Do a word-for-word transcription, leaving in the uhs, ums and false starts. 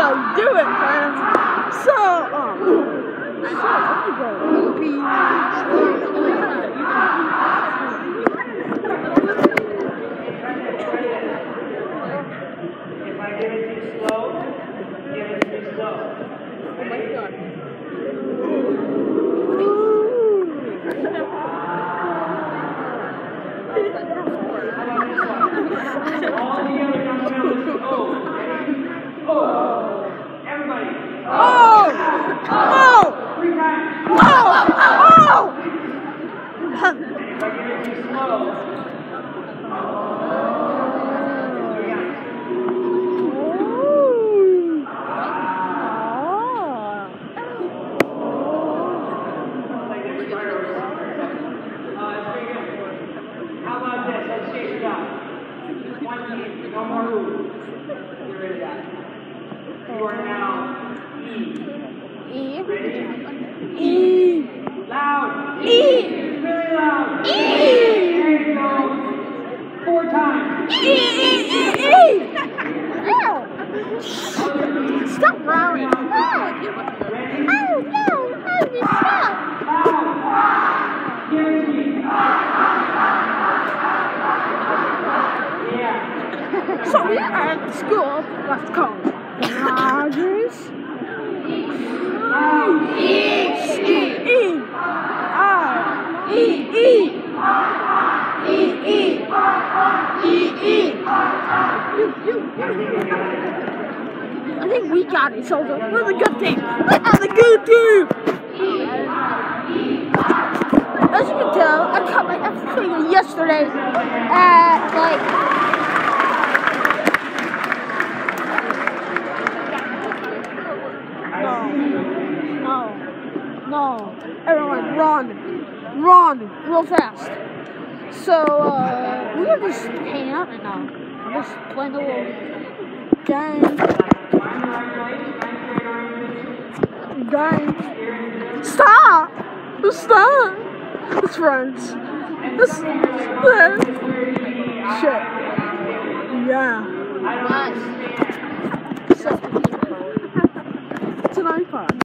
So do it, friends. So, um, so I'm gonna be. If I give it too slow, give it too slow. Oh my God. All together, count down to O. O. Everybody. Oh! Oh! Three times. Oh! Oh! If I give it too slow. How about this? Let's change it up. One team, no more rules. Get rid of that. You are now E. E. Ready? E. Loud. E. Really loud. E. There you go. Four times. E. E. E. E. Ow. Stop growling. Oh, Ready? oh no. Oh, you stop. Loud. Give it to me. Yeah. So we are at school. Let's call Rogers. Loud. E. E. R. E. E. E. E. E. E. I think we got it, so we're the good team. We're the good team. As you can tell, I cut my F finger yesterday at like. No, no, everyone run, run, real fast. So, uh, we are just hanging out right now. We're just playing the little game. Game. Stop! Stop! It's friends. It's, uh, shit. Yeah. So, it's an iPod.